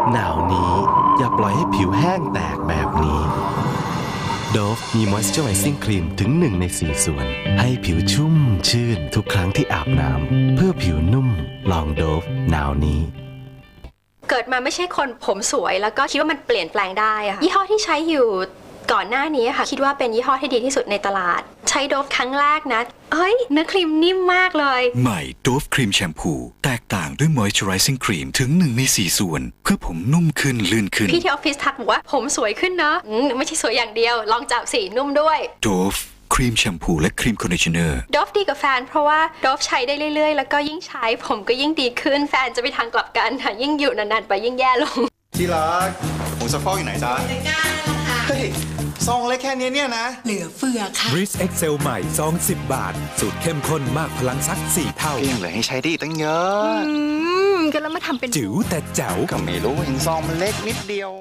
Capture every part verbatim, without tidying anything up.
หนาวนี้อย่าปล่อยให้ผิวแห้งแตกแบบนี้ Dove มี Moisturizing Cream ถึงหนึ่งในสี่ส่วนให้ผิวชุ่มชื่นทุกครั้งที่อาบน้ำเพื่อผิวนุ่มลอง Dove หนาวนี้เกิดมาไม่ใช่คนผมสวยแล้วก็คิดว่ามันเปลี่ยนแปลงได้อะยี่ห้อที่ใช้อยู่ก่อนหน้านี้ค่ะคิดว่าเป็นยี่ห้อที่ดีที่สุดในตลาดใช้โดฟครั้งแรกนะเฮ้ยเนื้อครีมนิ่มมากเลยใหม่โดฟครีมแชมพูแตกต่างด้วย Moisturizing Cream ถึงหนึ่งในสี่ส่วนเพื่อผมนุ่มขึ้นลื่นขึ้นพี่ที่ออฟฟิศทักบอกว่าผมสวยขึ้นเนาะไม่ใช่สวยอย่างเดียวลองจับสีนุ่มด้วยโดฟครีมแชมพูและครีมคอนดิชเนอร์โดฟดีกับแฟนเพราะว่าโดฟใช้ได้เรื่อยๆแล้วก็ยิ่งใช้ผมก็ยิ่งดีขึ้นแฟนจะไปทางกลับกันค่ะยิ่งอยู่นานๆไปยิ่งแย่ลงที่รักผงซักฟอกอยู่ไหนจ๊ะในก้านนะคะเฮ้ยซองเล็กแค่นี้เนี่ยนะเหลือเฟือค่ะ Bridge Excel ใหม่ซองสิบบาทสูตรเข้มข้นมากพลังซักสี่เท่าเพียงเหลือให้ใช้ได้ตั้งเยอะอืมก็แล้วมาทำเป็นจิ๋วแต่แจ๋วก็ไม่รู้เห็นซองมันเล็กนิดเดียว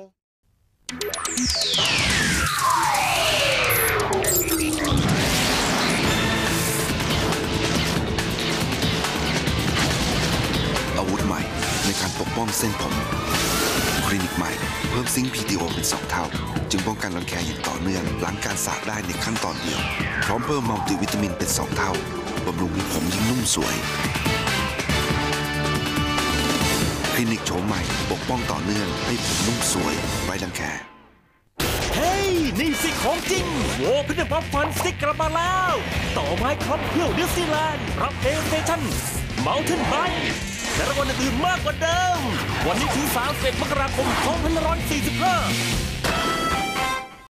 อาวุธใหม่ในการปกป้องเส้นผมคลินิกใหม่เพิ่มซิงค์ พี ที โอ เป็นสองเท่าจึงป้องกันรังแคอย่างต่อเนื่องหลังการสระได้ในขั้นตอนเดียวพร้อมเพิ่มมัลติวิตามินเป็นสองเท่าบำรุงให้ผมยิ่งนุ่มสวยคลินิกโฉมใหม่ปกป้องต่อเนื่องให้ผมนุ่มสวยไร้รังแคเฮ้ยนี่สิของจริงโว้พิเศษป๊อปฟันสติ๊กกลับมาแล้วต่อไม้ครบเที่ยวนิวซีแลนด์รับเพลย์สเตชั่นเมาน์เทนไบค์และรางวัลอื่นๆมากกว่าเดิมวันนี้ถึงสามสิบมกราคมสองพันห้าร้อยสี่สิบห้า